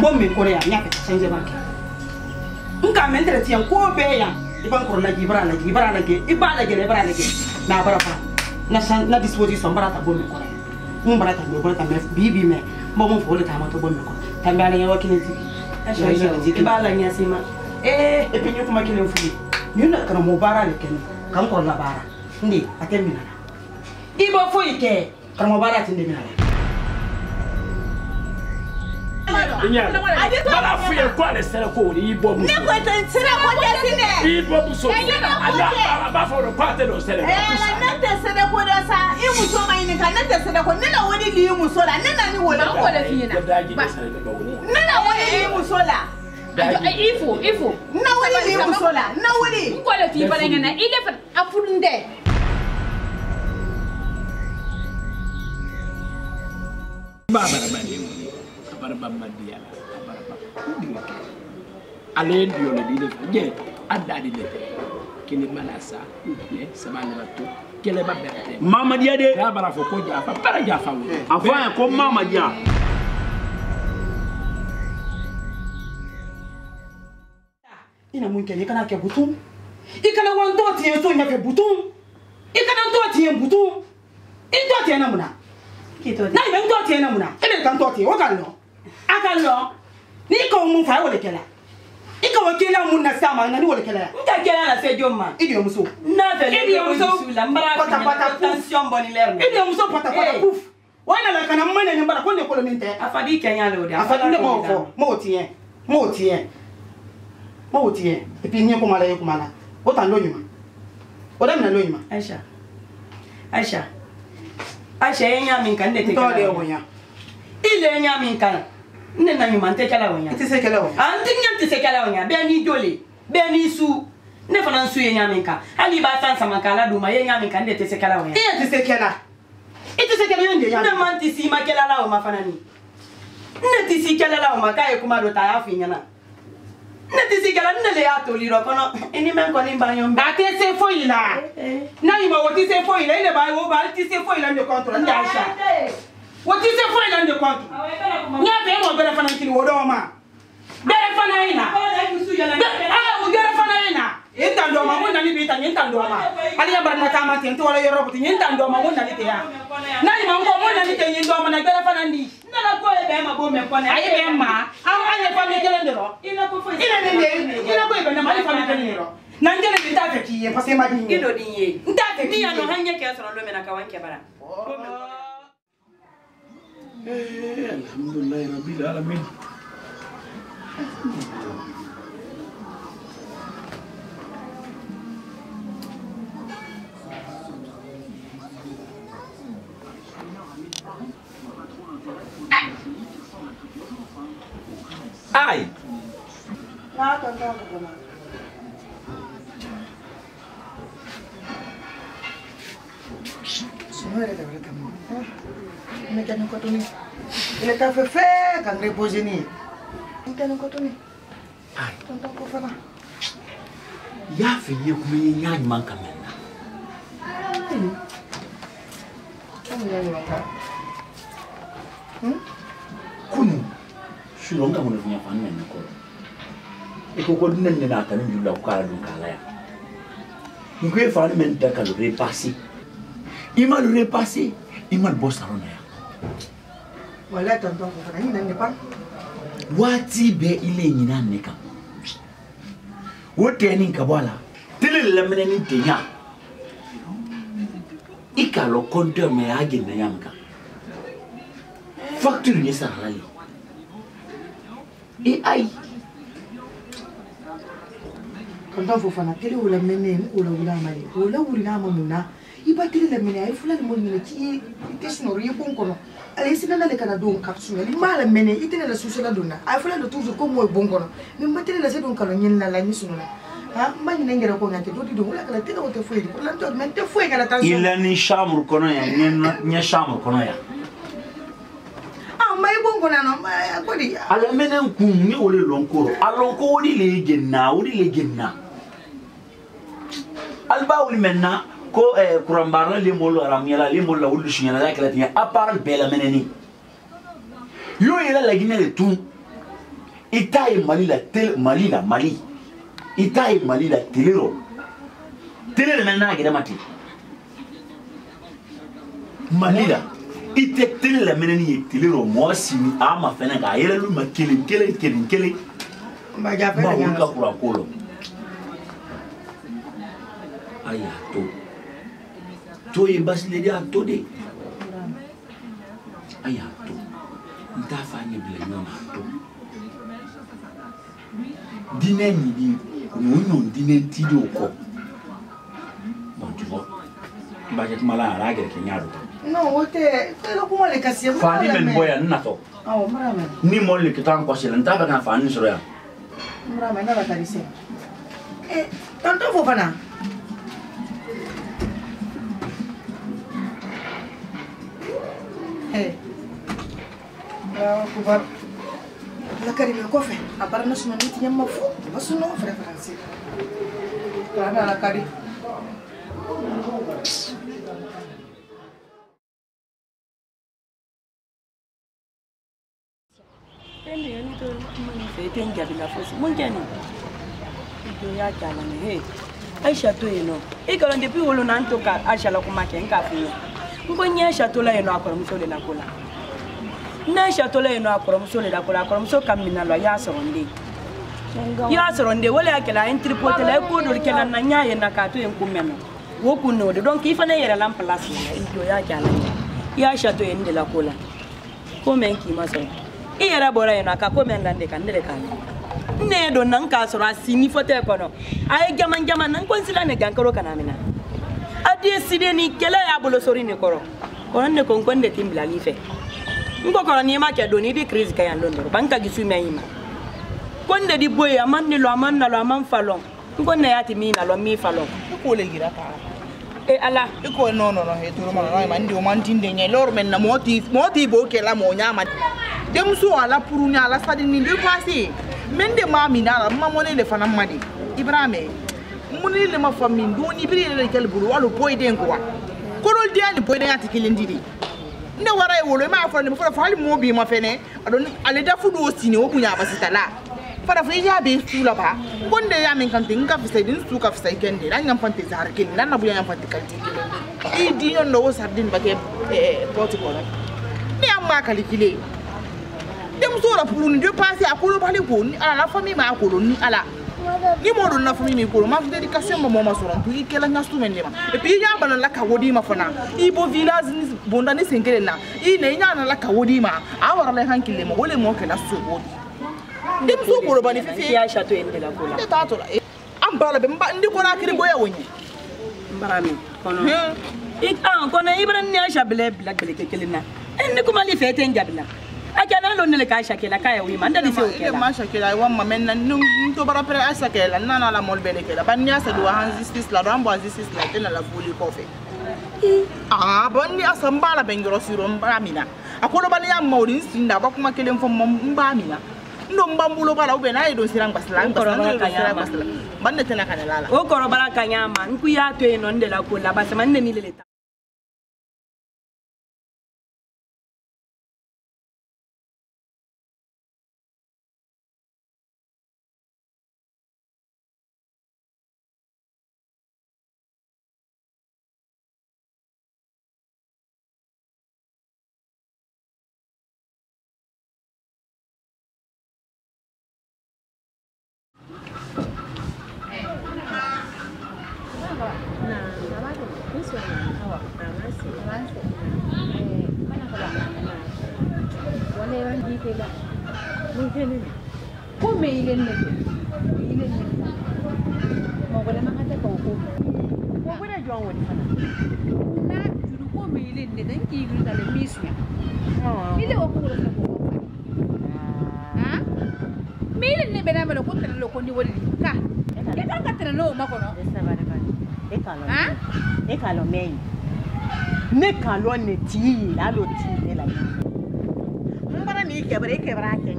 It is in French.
bon me ko ya nya ka change ba nka me ndere tiyan ko be ya iban ko la gibra la ke ibala ge na bara pa na disposition bara ta bon me ko mun bara ta me bibi me mo mo fo le ta ma to bon me ko tambala ya wakini ti ibala nya sima e pinyo kuma kile mfugi nyuna kana mo bara le ken kan ko la bara ndi atemina ibo fo ike kana mo bara tinde mina Bala fuye kwa le sere ko ni ibo mu. Ne ko tan sere ko desine. Ibo mu so. Ala ba fo ro pate do sere. Na te sere ko do sa i mu so mai ni kan na te sere ko ne na woni li mu so la ne na ni wona ko da fina. Ne na woni li mu so la. Ifo. Na woni li mu so la. Na woni. Ko da fi bala ngana ile fa afurunde. Baba bani. Barba dia ale ndio le dile je adadi le kile manasa ne samale batu kile ba berte mama dia de ya bara fo ko ja fa para ja fa wo afa ko mama dia ina mun kene kana ke butum ikana wan do ti so nya ke butum ikana do ti en butum in do ti na muna kito na ibe do ti na muna ele kan do ti o kan no akalo ni ko mun fa wole kala iko wakila mun na sama na ni wole kala nta kala na se jomma idi muso na fele idi muso la mbara pata tension boni ler idi muso pata puf wana la kana mane ni mbara ko ne ko ninte afadi kenya le odi afadi ne mo tie e pi ni ko mala e ko mala o tan lo nyuma o dem na lo nyuma Aisha enya min kan ne te kala de wonya ile enya min kan ne na nyuma te kala wonya ti se kala wonya anti nyam ti se kala wonya be ni dole be ni su ne fana su enya min kan ali ba san sama kala duma enya min kan ne te se kala wonya ti se kala yende ya ne man ti si ma kala la o ma fana ni ne ti si kala la o ma kai kuma do ta afi nyana ne ti si kala ne le ya to li ro kono eni men ko ni ba yon ba te se fo ila na yi ma wo ti se fo ila ile ba wo ba ti se fo ila ne control ndi Aisha what is the point on the country? Nya be mo bere fana kini wodo ma. Bere fana ina. We get fana ina. Intando ma wona ni bita intando ma. Ali ya barna kama ti wala yoro buti intando ma wona ni te ya. Na ni ma ngo wona ni te yindo ma na bere fana ndi. Na la ko e be ma bo me kone. Ayi be ma. Anye fami kele ndero. Ina ko e be na ma fami kele ndero. Na ngele bita fe ki ye pase ma dinye. Kido dinye. Nta fe ki ya no hanye ke asoro lo me na kawanke bara. Alhamdulillah Rabbil Alamin. Ai. Na tonton ko ma. Semua ada kamu. Ini kan kau tu ni. Ini kafe kan repose ni. Ini kan kau tu ni. Ai. Tonton kau fana. Ya finye kumenya nyanyi manka mena. Kamu nyanyi manka. Kunu. Shulonga mwana finya fani mena ko. Iko ko nenne na kan njula ko kala dun kala ya. Ngwe fani men ta kala repasser. Imal repasser, imal boss arona ya. Wala tonton ko fana ni nande pa. Wati be ile nyina neka. Wote ni kabwala. Tele lemene ni tenya. Ika lo compteur me age na yamka. Facture ni sarali. E ai. Tonton fo fana tele wala mene wala mali. Wala wala mamuna. Iba tele lemene ay fulani mo ni ki tesno ri ko kono. Ale sina na le kana don kapsule li mala mene itene la susela donna ay fulani do toujours ko moy bon kono. Mais matele la se don kala nyen la ni sunula. Ha mani nengera ko ngante do di do wala kala tele wote foi pour l'anto men te foi kala tension. Il a ni chambre kono ya nya chambre kono ya. Ah mai bon kono no ko di. Ala menen ku ni ole lonkoro. Alonko woni le genna. Alba woni menna ko kurambara le molo aramyala le molo wulu shinyana la kala tinya apart bela meneni. Yo ila la gine le tout. ita ye Mali la Mali ita ye Mali la télé le maintenant gida mati Mali la ite télé la meneni ye télé mo sini ama fena ga yele lu ma kelen ma ja fa ga kura kolo aya to ye basile dia to de aya to nta fa ni bile no ma to dîner ni non dîner tido ko bon tu vois ba je mala ara gere kenyaro non wote lo kuma le kasi fa ni men boya na to mara ni mo le kitan ko sele nta ba kan fa ni soro ya mara na ba tarise tanto fo fana kubar la karime ko fe abara na sunu niti nyamma fu basuno reference kana la kari pende yani to mani fe tenga bila fosi mungeni do ya kala ne he Aisha to yeno e kala depuis wolo na ntoka Aisha la kuma ke nka fu ngonya Aisha to la yeno akora musole la kola na Aisha to la yeno akora musole la kola akora muso kamina lo ya soronde wala akela entrepote la ko do kela na nya ye na ka to en kumeno wo kunno de donc il fane yere lam place do ya kala ya Aisha to yende la kola ko men ki maso e yera bora yeno aka ko men lande kan dele kan ne do nan ka soro asini fote ko no ay jaman nan ko sila ne gankaro kana mina adi side ni kela ya bolo sori ne koro ko ne ko ngonde timbla life ngo ko ni ma ke do ni di crise kayan londo banka gisu me yima konde di boy amanni lo amanna lo aman falon ngonne yati mi na lo mi falon ko le gira ka e ala ko no he to ma no ma ndi o man tinde nye lor men na moti bo ke la mo nyama dem so ala puru ni ala sadi ni de passé men de ma mi na ma mo le fana madi ibrahim muni le ma fami ndoni biri le kel buru walo boy den ko wa korol diani boy den ati kilindiri nde wara e wolo ma fa ne fa hali mo bi ma fene adon ale da fudu o sini o bunya basitala fara fa ya be sula ba gonde ya men kan tinga fi sai din su ka fi sai kende ran ngam fante zar ken nan na buya ngam fante kalti e di non no sardin ba ke protocol ni amma kalikile dem so la pour ni de passer akolo bale ko ni ala la famille ma akolo ni ala ni mo do na famille mi ko ma dédication mo ma so ran tu ikela na stu men lema et puis ya bana la ka wodi ma fana i bo village ni bonda ni sengele na i ne nya na la ka wodi ma awara le hankile mo wole mo ke na so wodi dem so ko bani fi ya chateau ende la kola de tato la am bala be mba ndi ko na kiri boya woni mbarami kono kono ibran ni Aisha bele ke kelina en ko mali fete njabila akana lo nele ka shakela kaya wi manda di se okela ma shakela wa ma men nan to bara pre asakela nana la mol bele kela ban nya sa do han justice la rambo justice la tena la fuli ko fe bon ni asamba la bengro siro mbamina akolo bali ya mawdin sinda ba kuma kelen fo mbamina ndo mbambulo bala ube na ido sirang basla ban ne tena kana lala o koro bara kanyama nku ya to eno ndela ko la basa man ne ni lele Come ile nne mo wala mangata ko ko mo wala jo woni fana na juru ko me ile nne dan ki gru dale misu ile o ko ko me ile nne bena bana ko tan lo ko ni wali ka e ka tan lo ma ko no e kalo me ne kalo ne ti la lo ti ne la mbara ni kebra ke